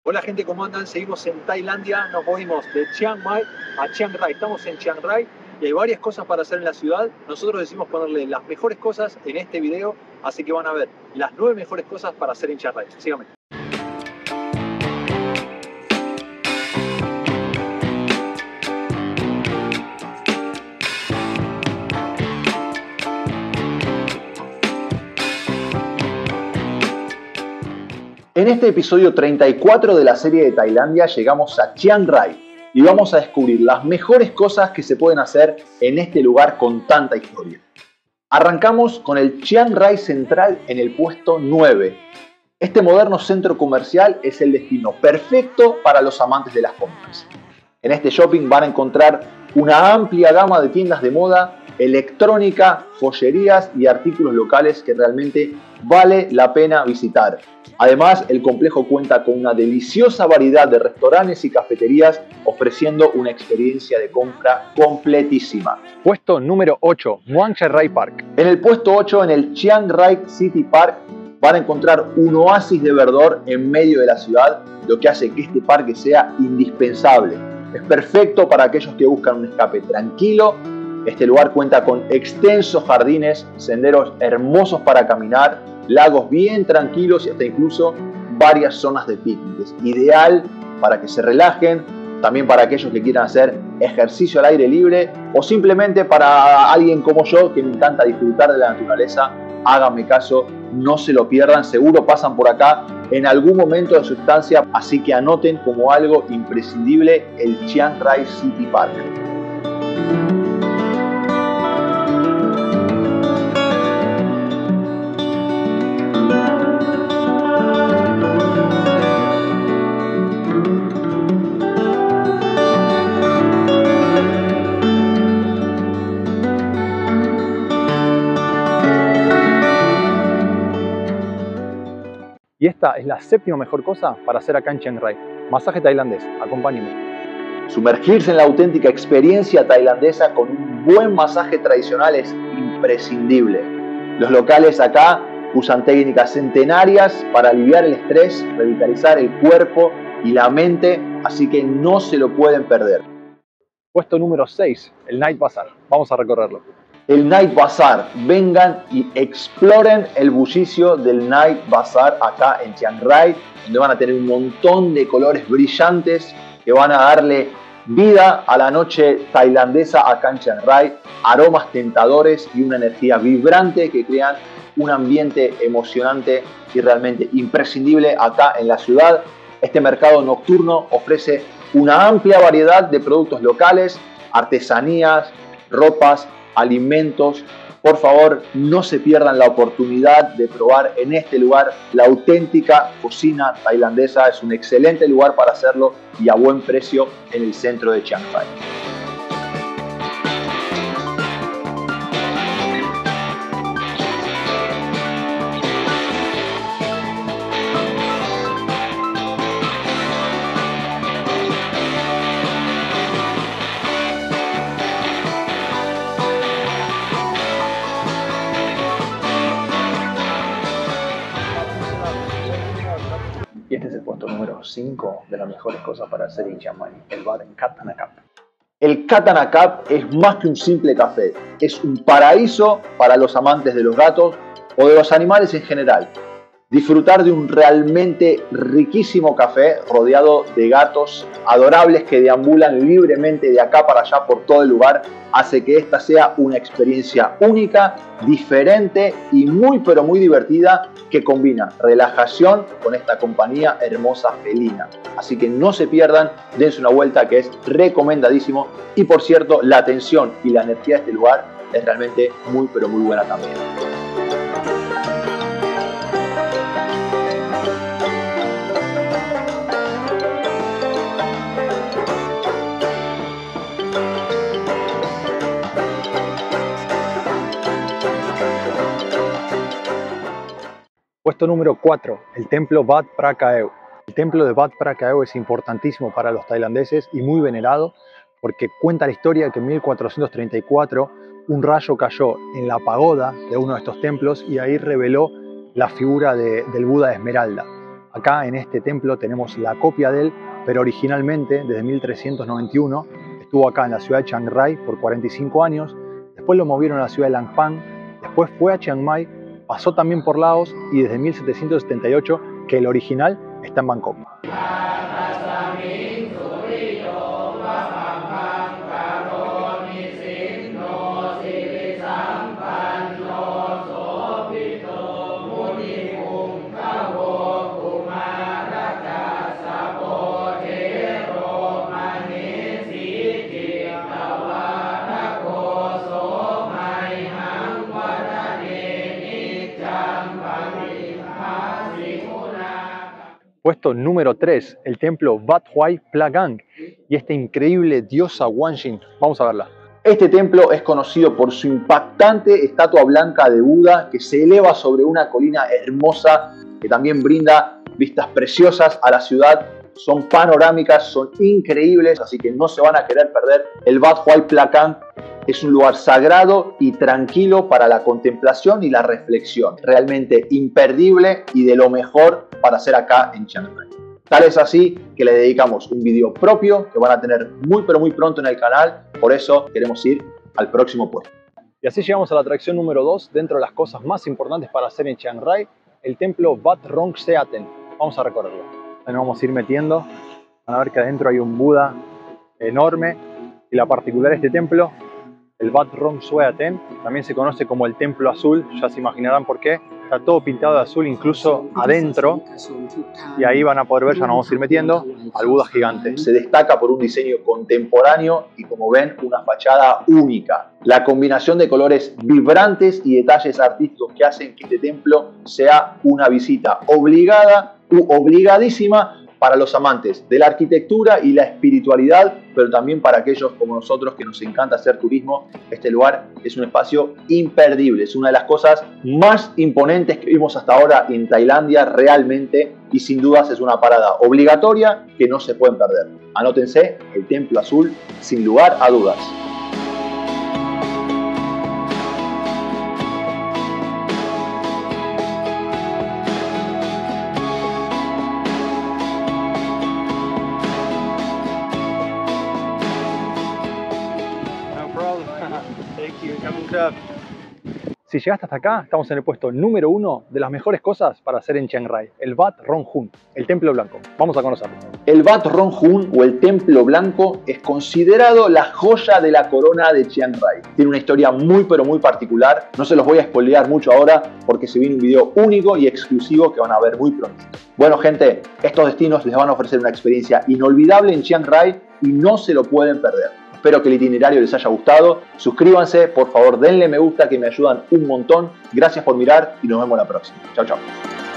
Hola gente, ¿cómo andan? Seguimos en Tailandia, nos movimos de Chiang Mai a Chiang Rai. Estamos en Chiang Rai y hay varias cosas para hacer en la ciudad. Nosotros decidimos ponerle las mejores cosas en este video, así que van a ver las 9 mejores cosas para hacer en Chiang Rai. Síganme. En este episodio 34 de la serie de Tailandia llegamos a Chiang Rai y vamos a descubrir las mejores cosas que se pueden hacer en este lugar con tanta historia. Arrancamos con el Chiang Rai Central en el puesto 9. Este moderno centro comercial es el destino perfecto para los amantes de las compras. En este shopping van a encontrar una amplia gama de tiendas de moda, electrónica, joyerías y artículos locales que realmente vale la pena visitar. Además, el complejo cuenta con una deliciosa variedad de restaurantes y cafeterías ofreciendo una experiencia de compra completísima. Puesto número 8, Muang Chai Rai Park. En el puesto 8, en el Chiang Rai City Park, van a encontrar un oasis de verdor en medio de la ciudad, lo que hace que este parque sea indispensable. Es perfecto para aquellos que buscan un escape tranquilo. Este lugar cuenta con extensos jardines, senderos hermosos para caminar, lagos bien tranquilos y hasta incluso varias zonas de picnic. Es ideal para que se relajen, también para aquellos que quieran hacer ejercicio al aire libre o simplemente para alguien como yo que me encanta disfrutar de la naturaleza. Háganme caso, no se lo pierdan, seguro pasan por acá en algún momento de su estancia, así que anoten como algo imprescindible el Chiang Rai City Park. Y esta es la séptima mejor cosa para hacer acá en Chiang Rai. Masaje tailandés, acompáñenme. Sumergirse en la auténtica experiencia tailandesa con un buen masaje tradicional es imprescindible. Los locales acá usan técnicas centenarias para aliviar el estrés, revitalizar el cuerpo y la mente, así que no se lo pueden perder. Puesto número 6, el Night Bazaar. Vamos a recorrerlo. El Night Bazaar. Vengan y exploren el bullicio del Night Bazaar acá en Chiang Rai, donde van a tener un montón de colores brillantes que van a darle vida a la noche tailandesa acá en Chiang Rai, aromas tentadores y una energía vibrante que crean un ambiente emocionante y realmente imprescindible acá en la ciudad. Este mercado nocturno ofrece una amplia variedad de productos locales, artesanías, ropas, alimentos. Por favor, no se pierdan la oportunidad de probar en este lugar la auténtica cocina tailandesa. Es un excelente lugar para hacerlo y a buen precio en el centro de Chiang Rai. Y este es el puesto número 5 de las mejores cosas para hacer en Chiang Mai, el bar Katanakap. El Katanakap es más que un simple café, es un paraíso para los amantes de los gatos o de los animales en general. Disfrutar de un realmente riquísimo café rodeado de gatos adorables que deambulan libremente de acá para allá por todo el lugar hace que esta sea una experiencia única, diferente y muy pero muy divertida que combina relajación con esta compañía hermosa felina. Así que no se pierdan, dense una vuelta que es recomendadísimo y por cierto la atención y la energía de este lugar es realmente muy pero muy buena también. Puesto número 4, el templo Wat Phra Kaew. El templo de Wat Phra Kaew es importantísimo para los tailandeses y muy venerado porque cuenta la historia de que en 1434 un rayo cayó en la pagoda de uno de estos templos y ahí reveló la figura del Buda de Esmeralda. Acá en este templo tenemos la copia de él, pero originalmente, desde 1391, estuvo acá en la ciudad de Chiang Rai por 45 años, después lo movieron a la ciudad de Langpang, después fue a Chiang Mai, pasó también por Laos y desde 1778, que el original está en Bangkok. Puesto número 3, el templo Wat Huay Plagang y esta increíble diosa Wanshin. Vamos a verla. Este templo es conocido por su impactante estatua blanca de Buda que se eleva sobre una colina hermosa que también brinda vistas preciosas a la ciudad. Son panorámicas, son increíbles, así que no se van a querer perder. El Wat Huay Plagang es un lugar sagrado y tranquilo para la contemplación y la reflexión. Realmente imperdible y de lo mejor para hacer acá en Chiang Rai. Tal es así que le dedicamos un video propio que van a tener muy pero muy pronto en el canal. Por eso queremos ir al próximo puesto. Y así llegamos a la atracción número 2, dentro de las cosas más importantes para hacer en Chiang Rai, el templo Wat Rong Seaten. Vamos a recorrerlo. Ahí nos vamos a ir metiendo. Van a ver que adentro hay un Buda enorme. Y la particular de este templo, el Wat Rong Seaten, también se conoce como el templo azul. Ya se imaginarán por qué. Está todo pintado de azul, incluso adentro. Y ahí van a poder ver, ya nos vamos a ir metiendo, al Buda gigante. Se destaca por un diseño contemporáneo y, como ven, una fachada única. La combinación de colores vibrantes y detalles artísticos que hacen que este templo sea una visita obligada u obligadísima para los amantes de la arquitectura y la espiritualidad, pero también para aquellos como nosotros que nos encanta hacer turismo. Este lugar es un espacio imperdible, es una de las cosas más imponentes que vimos hasta ahora en Tailandia realmente, y sin dudas es una parada obligatoria que no se pueden perder. Anótense, el Templo Azul, sin lugar a dudas. Si llegaste hasta acá, estamos en el puesto número 1 de las mejores cosas para hacer en Chiang Rai, el Wat Rong Hun, el Templo Blanco. Vamos a conocerlo. El Wat Rong Hun o el Templo Blanco es considerado la joya de la corona de Chiang Rai. Tiene una historia muy pero muy particular. No se los voy a spoilear mucho ahora porque se viene un video único y exclusivo que van a ver muy pronto. Bueno, gente, estos destinos les van a ofrecer una experiencia inolvidable en Chiang Rai y no se lo pueden perder. Espero que el itinerario les haya gustado. Suscríbanse, por favor, denle me gusta que me ayudan un montón. Gracias por mirar y nos vemos la próxima. Chao, chao.